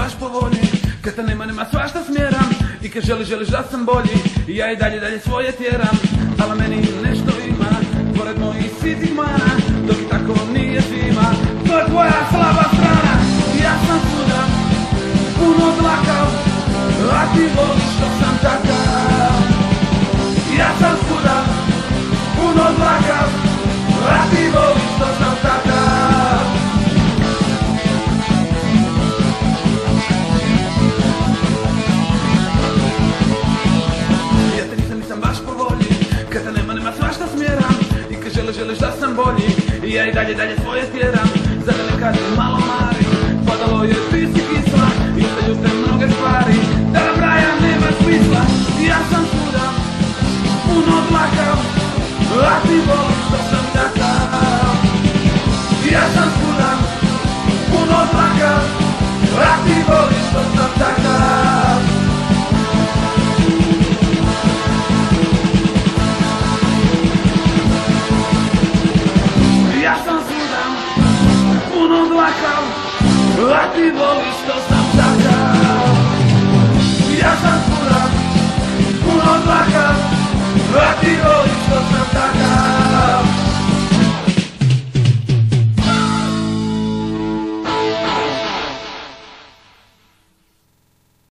baš po volji, kad te nema svašta smjeram. I kad želiš da sam bolji, i ja i dalje svoje tjeram. Ali meni nešto ima, pored mojih sitih mana, dok i tako nije zima. To je tvoja slaba strana. Ja sam svuda, puno dlakav, a ti voliš što sam takav. Ja sam svuda, puno dlakav, a ti voliš što sam takav. Ja te nisam baš po volji, kad te nema svašta smjeram. I kad želiš da sam bolji, i ja i dalje svoje tjeram. Zar ne kažem malo mari, padalo je ti si kisla, i ostaju te mnoge stvari, da nabrajam nema smisla. Ja sam svuda, puno dlakav, a ti voliš što sam takav. Ja sam svuda, puno dlakav, a ti voliš što sam takav. Ja sam svuda, puno dlakav, a ti voliš